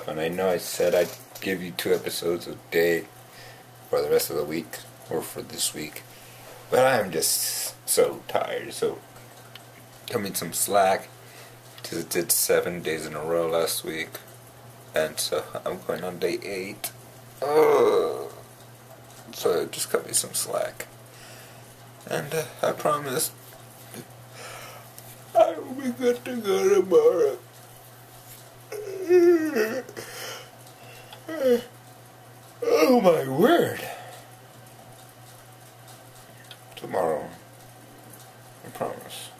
And I know I said I'd give you 2 episodes a day for the rest of the week, or for this week. But I am just so tired, so cut me some slack. Because it did 7 days in a row last week. And so I'm going on day 8. So just cut me some slack. And I promise I will be good to go tomorrow. Oh my word. Tomorrow. I promise.